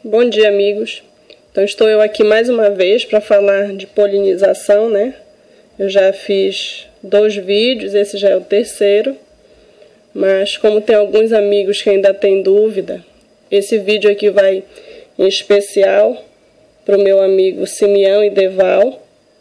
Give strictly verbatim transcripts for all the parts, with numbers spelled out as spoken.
Bom dia, amigos. Então estou eu aqui mais uma vez para falar de polinização, né? Eu já fiz dois vídeos, esse já é o terceiro. Mas como tem alguns amigos que ainda têm dúvida, esse vídeo aqui vai em especial para o meu amigo Simeão e Deval.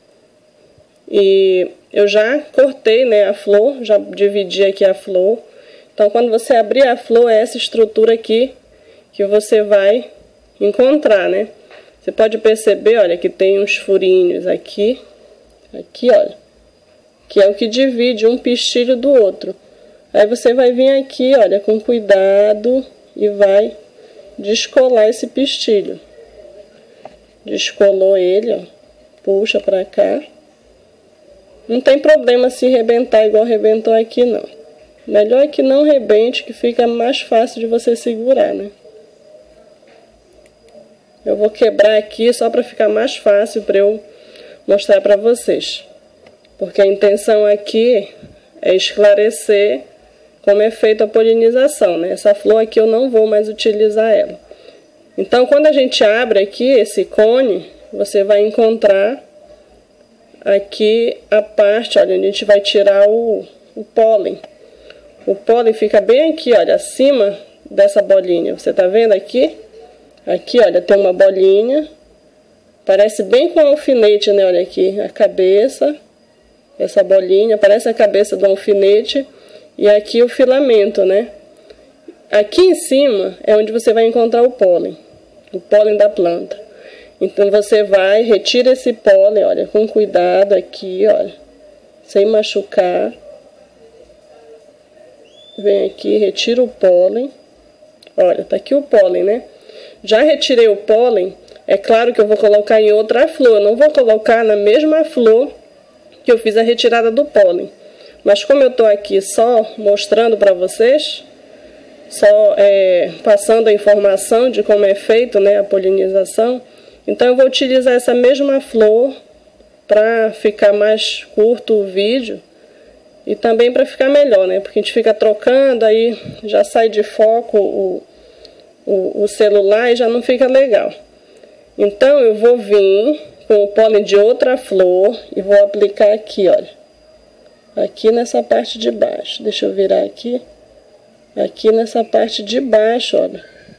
E eu já cortei, né, a flor, já dividi aqui a flor. Então quando você abrir a flor, é essa estrutura aqui que você vai encontrar, né? Você pode perceber, olha, que tem uns furinhos aqui, aqui, olha, que é o que divide um pistilho do outro. Aí você vai vir aqui, olha, com cuidado e vai descolar esse pistilho. Descolou ele, ó, puxa pra cá. Não tem problema se rebentar igual rebentou aqui, não. Melhor é que não rebente, que fica mais fácil de você segurar, né? Eu vou quebrar aqui só para ficar mais fácil para eu mostrar para vocês. Porque a intenção aqui é esclarecer como é feita a polinização, né? Essa flor aqui eu não vou mais utilizar ela. Então, quando a gente abre aqui esse cone, você vai encontrar aqui a parte, olha, onde a gente vai tirar o, o pólen. O pólen fica bem aqui, olha, acima dessa bolinha. Você tá vendo aqui? Aqui, olha, tem uma bolinha. Parece bem com um alfinete, né? Olha aqui, a cabeça. Essa bolinha, parece a cabeça do alfinete. E aqui o filamento, né? Aqui em cima é onde você vai encontrar o pólen. O pólen da planta. Então, você vai, retira esse pólen, olha, com cuidado aqui, olha. Sem machucar. Vem aqui, retira o pólen. Olha, tá aqui o pólen, né? Já retirei o pólen, é claro que eu vou colocar em outra flor. Eu não vou colocar na mesma flor que eu fiz a retirada do pólen. Mas como eu tô aqui só mostrando para vocês, só é, passando a informação de como é feito, né, a polinização, então eu vou utilizar essa mesma flor para ficar mais curto o vídeo e também para ficar melhor, né? Porque a gente fica trocando, aí já sai de foco o, o, o celular e já não fica legal. Então eu vou vir com o pólen de outra flor e vou aplicar aqui, olha. Aqui nessa parte de baixo. Deixa eu virar aqui. Aqui nessa parte de baixo, olha.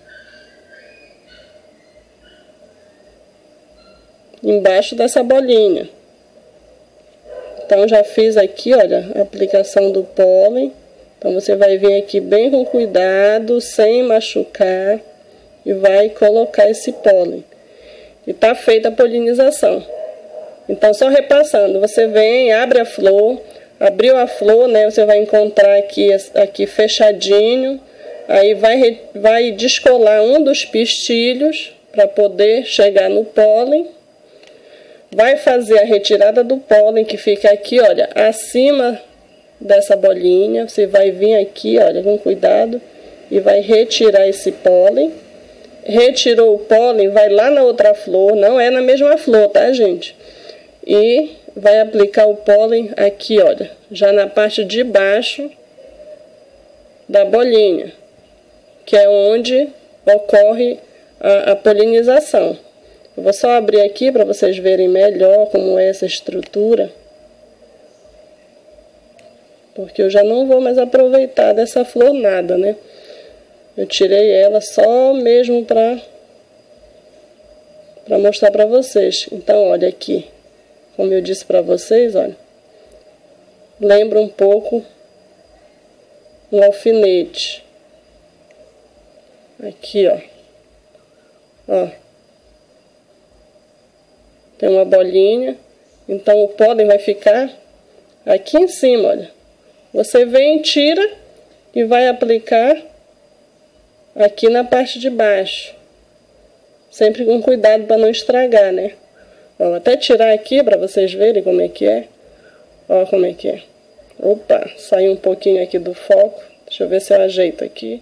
Embaixo dessa bolinha. Então, já fiz aqui, olha, a aplicação do pólen. Então, você vai vir aqui bem com cuidado, sem machucar, e vai colocar esse pólen. E tá feita a polinização. Então, só repassando, você vem, abre a flor, abriu a flor, né, você vai encontrar aqui, aqui fechadinho, aí vai, vai descolar um dos pistilhos para poder chegar no pólen. Vai fazer a retirada do pólen, que fica aqui, olha, acima dessa bolinha. Você vai vir aqui, olha, com cuidado, e vai retirar esse pólen. Retirou o pólen, vai lá na outra flor, não é na mesma flor, tá, gente? E vai aplicar o pólen aqui, olha, já na parte de baixo da bolinha, que é onde ocorre a, a polinização. Eu vou só abrir aqui para vocês verem melhor como é essa estrutura. Porque eu já não vou mais aproveitar dessa flor nada, né? Eu tirei ela só mesmo para para mostrar para vocês. Então, olha aqui. Como eu disse para vocês, olha. Lembra um pouco um alfinete. Aqui, ó. Ó. Tem uma bolinha, então o pólen vai ficar aqui em cima, olha. Você vem, tira e vai aplicar aqui na parte de baixo. Sempre com cuidado para não estragar, né? Vou até tirar aqui para vocês verem como é que é. Ó como é que é. Opa, saiu um pouquinho aqui do foco. Deixa eu ver se eu ajeito aqui.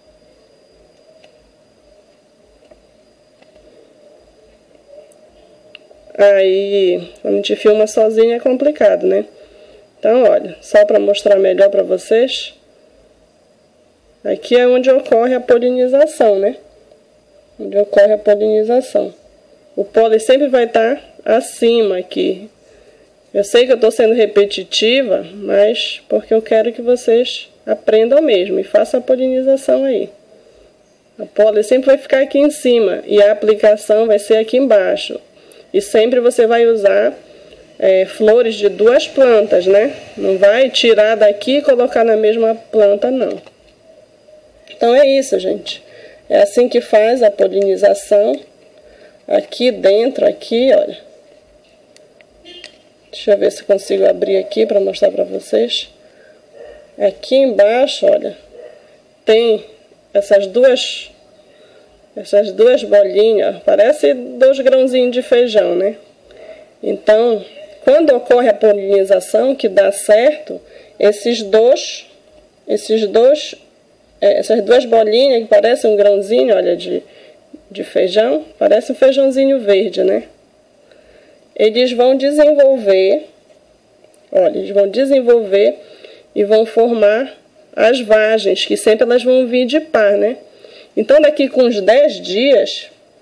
Aí, quando a gente filma sozinho é complicado, né? Então, olha, só para mostrar melhor para vocês. Aqui é onde ocorre a polinização, né? onde ocorre a polinização. O pólen sempre vai estar acima aqui. Eu sei que eu estou sendo repetitiva, mas porque eu quero que vocês aprendam mesmo e façam a polinização aí. A pólen sempre vai ficar aqui em cima e a aplicação vai ser aqui embaixo. E sempre você vai usar é, flores de duas plantas, né? Não vai tirar daqui e colocar na mesma planta, não. Então é isso, gente. É assim que faz a polinização. Aqui dentro, aqui, olha. Deixa eu ver se consigo abrir aqui para mostrar para vocês. Aqui embaixo, olha, tem essas duas, essas duas bolinhas. Parece dois grãozinhos de feijão, né? Então, quando ocorre a polinização, que dá certo, esses dois, esses dois, essas duas bolinhas que parecem um grãozinho, olha, de, de feijão, parece um feijãozinho verde, né? Eles vão desenvolver, olha, eles vão desenvolver e vão formar as vagens, que sempre elas vão vir de par, né? Então, daqui com uns dez dias,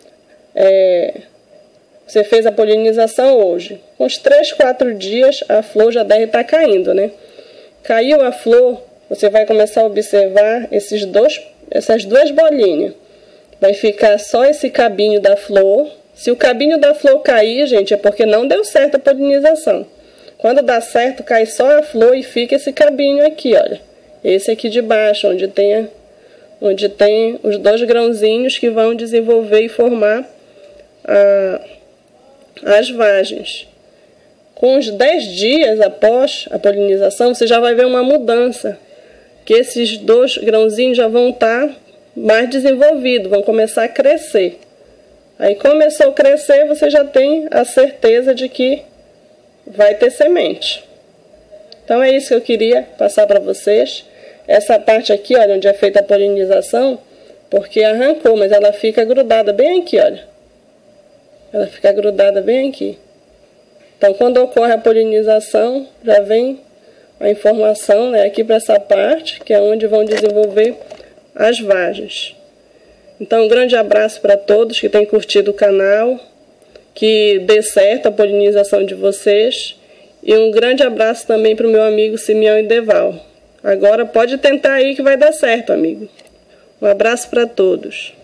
é, você fez a polinização hoje. Com uns três, quatro dias, a flor já deve estar caindo, né? Caiu a flor, você vai começar a observar esses dois, essas duas bolinhas. Vai ficar só esse cabinho da flor. Se o cabinho da flor cair, gente, é porque não deu certo a polinização. Quando dá certo, cai só a flor e fica esse cabinho aqui, olha. Esse aqui de baixo, onde tem, onde tem os dois grãozinhos que vão desenvolver e formar a, as vagens. Com uns dez dias após a polinização, você já vai ver uma mudança. Que esses dois grãozinhos já vão estar mais desenvolvidos, vão começar a crescer. Aí começou a crescer, você já tem a certeza de que vai ter semente. Então é isso que eu queria passar para vocês. Essa parte aqui, olha, onde é feita a polinização, porque arrancou, mas ela fica grudada bem aqui, olha. Ela fica grudada bem aqui. Então, quando ocorre a polinização, já vem a informação, né, aqui para essa parte, que é onde vão desenvolver as vagens. Então, um grande abraço para todos que têm curtido o canal, que dê certo a polinização de vocês. E um grande abraço também para o meu amigo Simeão Ideval. Agora pode tentar aí que vai dar certo, amigo. Um abraço para todos.